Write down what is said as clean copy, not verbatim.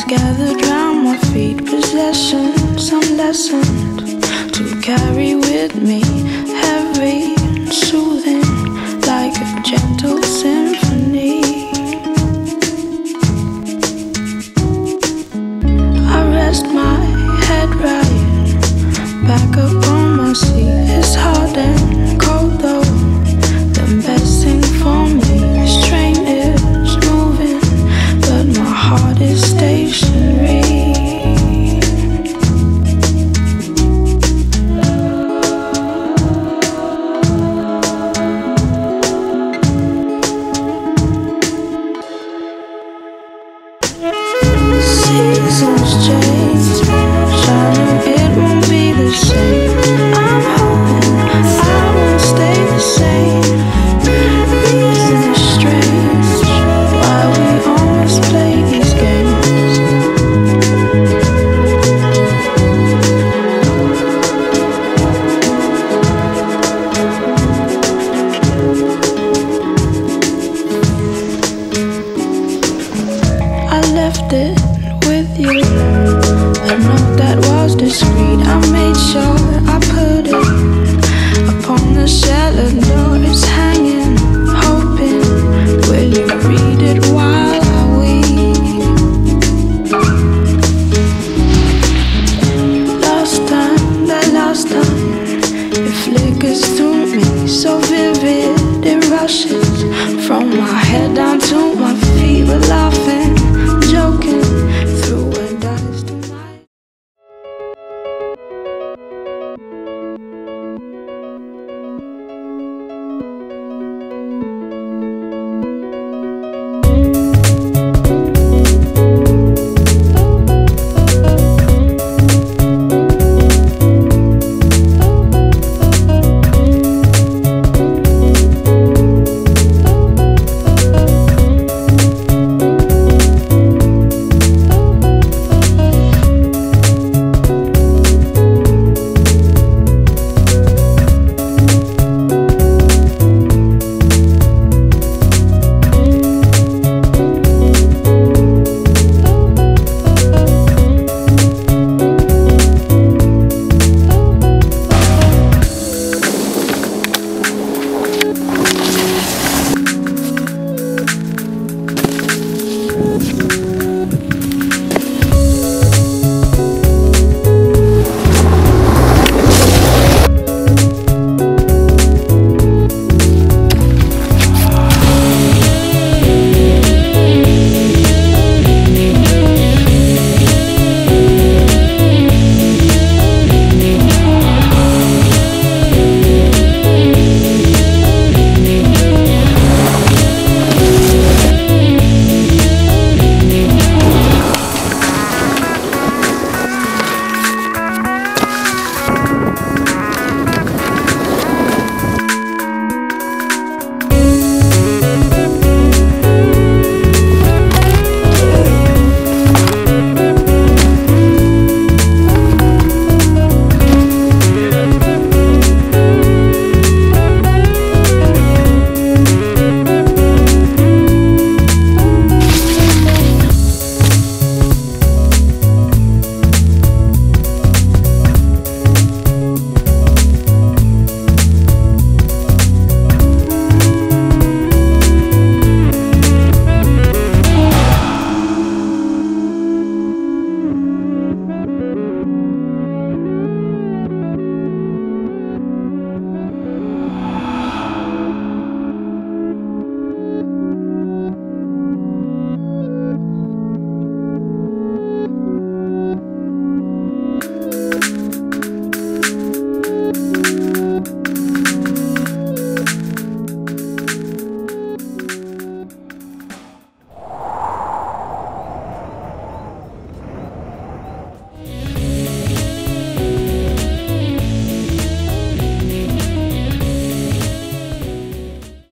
gathered round my feet, possessions, some lessons to carry with me, heavy and soothing like a gentle symphony. I rest my head right back up on my seat. It's hard and cold though, the best thing for me. This train is moving, but my heart is stationary. Seasons change, shining, it won't be the same. I'm hoping I won't stay the same. Reason is strange, why we always play these games. I left it with you, a note that was discreet. I made sure I put it upon the cellar door. It's hanging, hoping, will you read it while I weep? Last time, it flickers through me, so vivid, it rushes from my head down to my feet. But love